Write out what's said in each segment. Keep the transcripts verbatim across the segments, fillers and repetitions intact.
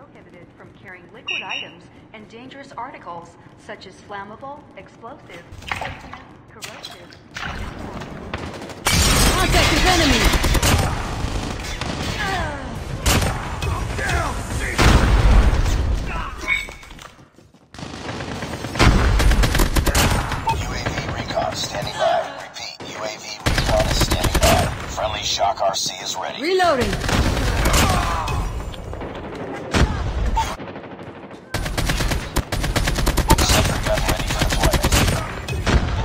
prohibited from carrying liquid items and dangerous articles such as flammable, explosive, poisonous, corrosive. Contact with enemy! U A V recon standing by. Repeat, U A V recon is standing by. Friendly Shock R C is ready. Reloading! Sentry gun ready for deployment.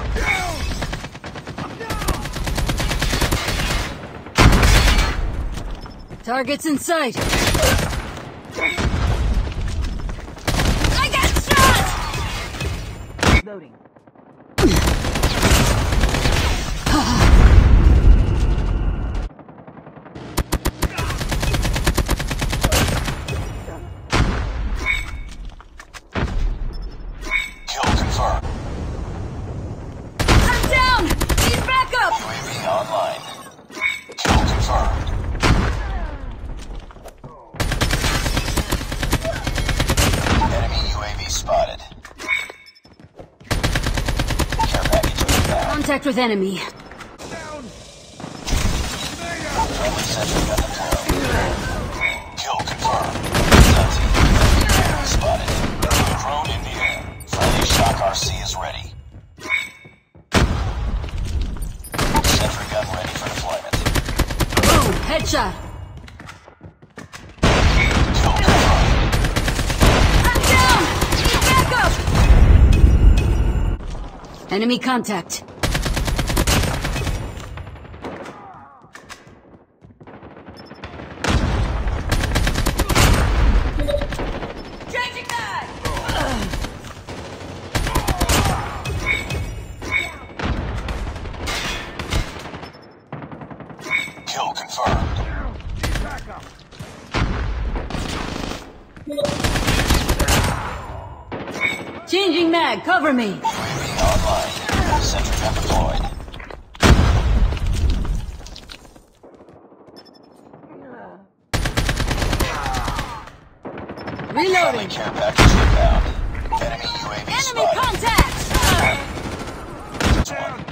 Targets in sight! I got shot! Loading. Kill confirmed. I'm down! Need backup! U A V online. Kill confirmed. Enemy U A V spotted. Care package inbound. Contact with enemy. Friendly sentry gun deployed. Kill confirmed. Nazi. Spotted. Drone in the air. Friendly Shock R C is ready. Sentry gun ready for deployment. Boom! Headshot! Kill confirmed. I'm down! Need backup! Enemy contact. Changing mag! Kill confirmed. Changing mag, cover me! U A V online. Sentry gun deployed. Friendly Reloading! care package inbound. Enemy U A V Enemy spotted. contact! One.